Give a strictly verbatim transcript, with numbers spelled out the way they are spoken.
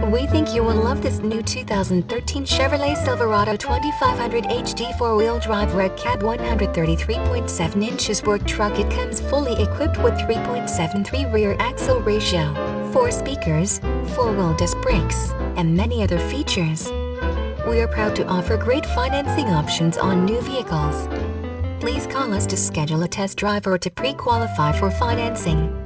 We think you will love this new two thousand thirteen Chevrolet Silverado twenty-five hundred H D four-wheel drive Reg cab one hundred thirty-three point seven inches work truck. It comes fully equipped with three point seven three rear axle ratio, four speakers, four-wheel disc brakes, and many other features. We are proud to offer great financing options on new vehicles. Please call us to schedule a test drive or to pre-qualify for financing.